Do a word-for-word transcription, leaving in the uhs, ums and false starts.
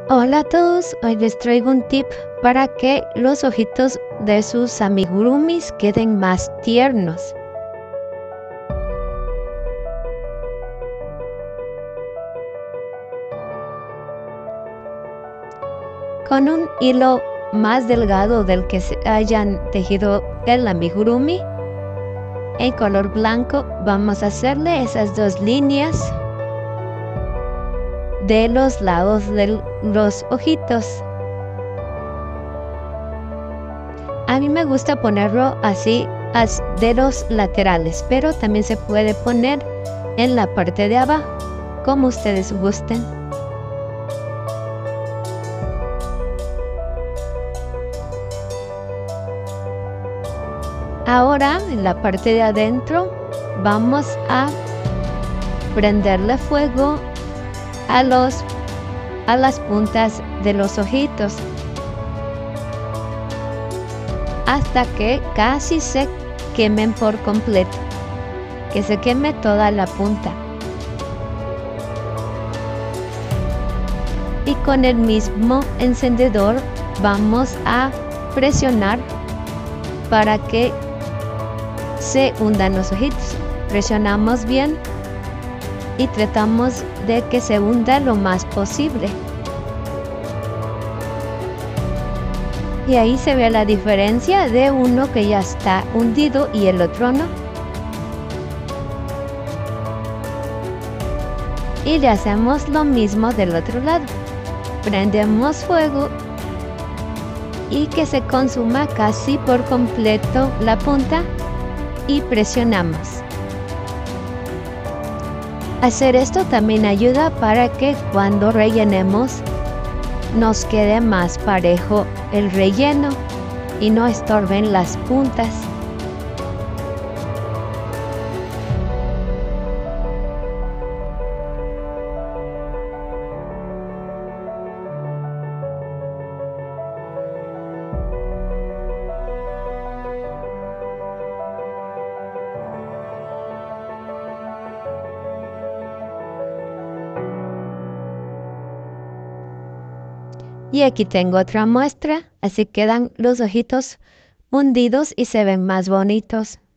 Hola a todos, hoy les traigo un tip para que los ojitos de sus amigurumis queden más tiernos. Con un hilo más delgado del que se hayan tejido el amigurumi, en color blanco vamos a hacerle esas dos líneas de los lados de los ojitos. A mí me gusta ponerlo así de los laterales, pero también se puede poner en la parte de abajo, como ustedes gusten. Ahora en la parte de adentro vamos a prenderle fuego a, los, a las puntas de los ojitos hasta que casi se quemen por completo, que se queme toda la punta. Y con el mismo encendedor vamos a presionar para que se hundan los ojitos. Presionamos bien y tratamos de que se hunda lo más posible. Y ahí se ve la diferencia de uno que ya está hundido y el otro no. Y le hacemos lo mismo del otro lado. Prendemos fuego y que se consuma casi por completo la punta y presionamos. Hacer esto también ayuda para que cuando rellenemos nos quede más parejo el relleno y no estorben las puntas. Y aquí tengo otra muestra, así quedan los ojitos hundidos y se ven más bonitos.